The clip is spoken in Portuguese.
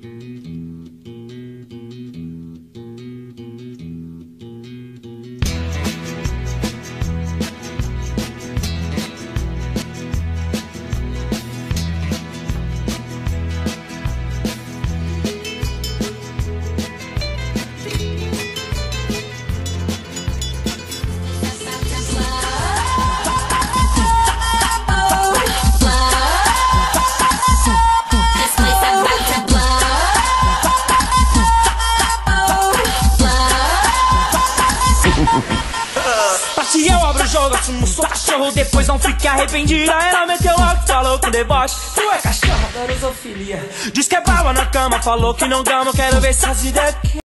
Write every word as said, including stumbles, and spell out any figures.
Se eu abro o jogo, assumo, sou cachorro, depois não fique arrependida. Ela meteu logo, falou com deboche, tu é cachorro, adoro zoofilia. Diz que é baba na cama, falou que não gama, quero ver se as ideias.